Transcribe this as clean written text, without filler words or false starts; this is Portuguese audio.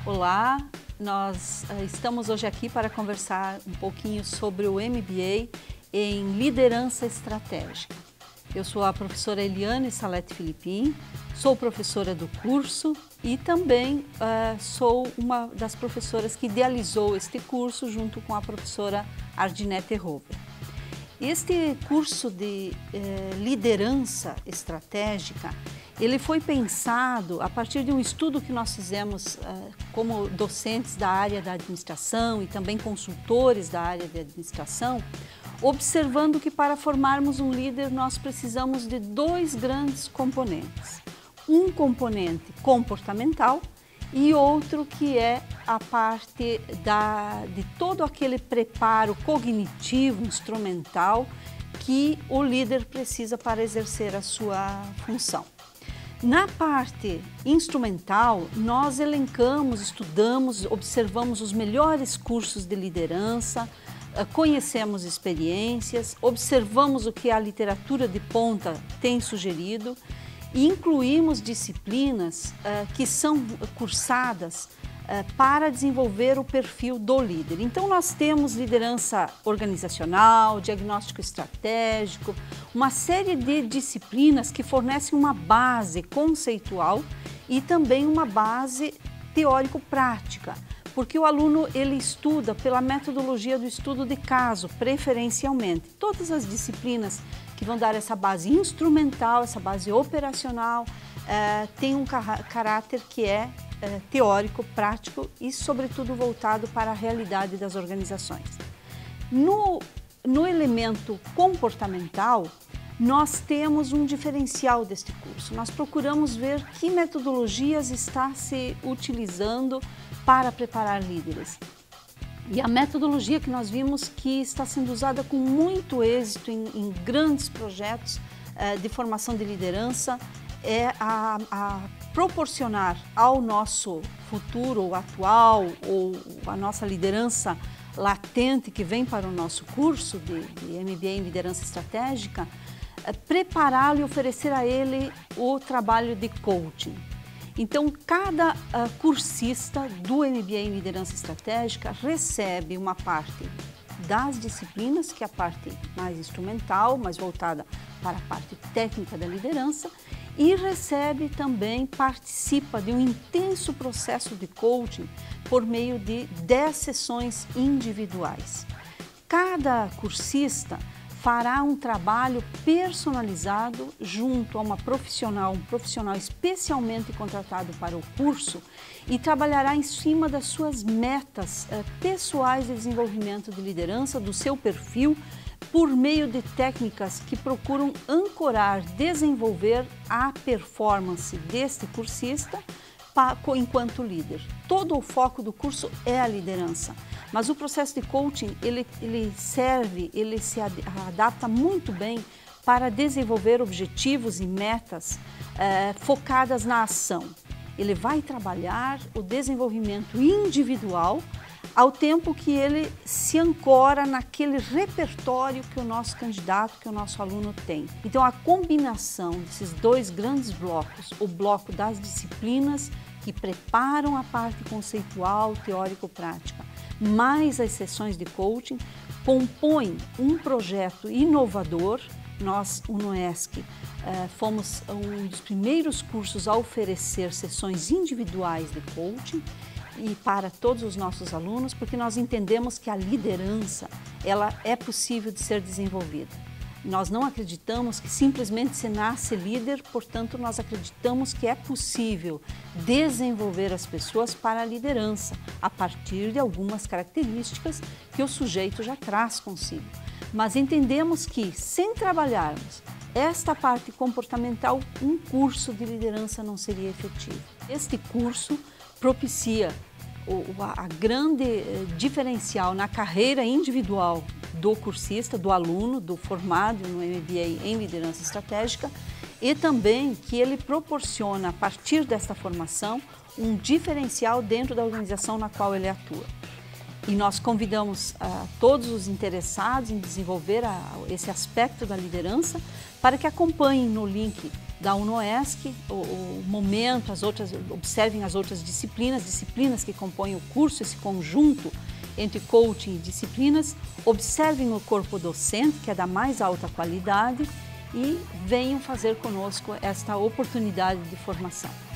Olá, nós estamos hoje aqui para conversar um pouquinho sobre o MBA em Liderança Estratégica. Eu sou a professora Eliane Salete Filipim, sou professora do curso e também sou uma das professoras que idealizou este curso junto com a professora Ardinete Rover. Este curso de liderança estratégica, ele foi pensado a partir de um estudo que nós fizemos como docentes da área da administração e também consultores da área de administração, observando que para formarmos um líder nós precisamos de dois grandes componentes. Um componente comportamental e outro que é a parte de todo aquele preparo cognitivo, instrumental, que o líder precisa para exercer a sua função. Na parte instrumental, nós elencamos, estudamos, observamos os melhores cursos de liderança, conhecemos experiências, observamos o que a literatura de ponta tem sugerido e incluímos disciplinas que são cursadas para desenvolver o perfil do líder. Então nós temos liderança organizacional, diagnóstico estratégico, uma série de disciplinas que fornecem uma base conceitual e também uma base teórico-prática, porque o aluno ele estuda pela metodologia do estudo de caso, preferencialmente. Todas as disciplinas que vão dar essa base instrumental, essa base operacional, tem um caráter que é teórico, prático e, sobretudo, voltado para a realidade das organizações. No elemento comportamental, nós temos um diferencial deste curso. Nós procuramos ver que metodologias está se utilizando para preparar líderes. E a metodologia que nós vimos que está sendo usada com muito êxito em grandes projetos de formação de liderança é a proporcionar ao nosso futuro ou atual ou a nossa liderança latente que vem para o nosso curso de MBA em Liderança Estratégica, prepará-lo e oferecer a ele o trabalho de coaching. Então, cada cursista do MBA em Liderança Estratégica recebe uma parte das disciplinas, que é a parte mais instrumental, mais voltada para a parte técnica da liderança, e recebe também, participa de um intenso processo de coaching por meio de 10 sessões individuais. Cada cursista fará um trabalho personalizado junto a um profissional especialmente contratado para o curso e trabalhará em cima das suas metas pessoais de desenvolvimento de liderança, do seu perfil, por meio de técnicas que procuram ancorar, desenvolver a performance deste cursista enquanto líder. Todo o foco do curso é a liderança, mas o processo de coaching ele se adapta muito bem para desenvolver objetivos e metas focadas na ação. Ele vai trabalhar o desenvolvimento individual ao tempo que ele se ancora naquele repertório que o nosso candidato, que o nosso aluno tem. Então, a combinação desses dois grandes blocos, o bloco das disciplinas que preparam a parte conceitual, teórico-prática, mais as sessões de coaching, compõe um projeto inovador. Nós, o UNOESC, fomos um dos primeiros cursos a oferecer sessões individuais de coaching e para todos os nossos alunos, porque nós entendemos que a liderança ela é possível de ser desenvolvida. Nós não acreditamos que simplesmente se nasce líder, portanto nós acreditamos que é possível desenvolver as pessoas para a liderança a partir de algumas características que o sujeito já traz consigo. Mas entendemos que sem trabalharmos esta parte comportamental, um curso de liderança não seria efetivo. Este curso propicia a grande diferencial na carreira individual do cursista, do aluno, do formado no MBA em Liderança Estratégica e também que ele proporciona, a partir desta formação, um diferencial dentro da organização na qual ele atua. E nós convidamos todos os interessados em desenvolver esse aspecto da liderança para que acompanhem no link da UNOESC, o momento, observem as outras disciplinas que compõem o curso, esse conjunto entre coaching e disciplinas, observem o corpo docente, que é da mais alta qualidade, e venham fazer conosco esta oportunidade de formação.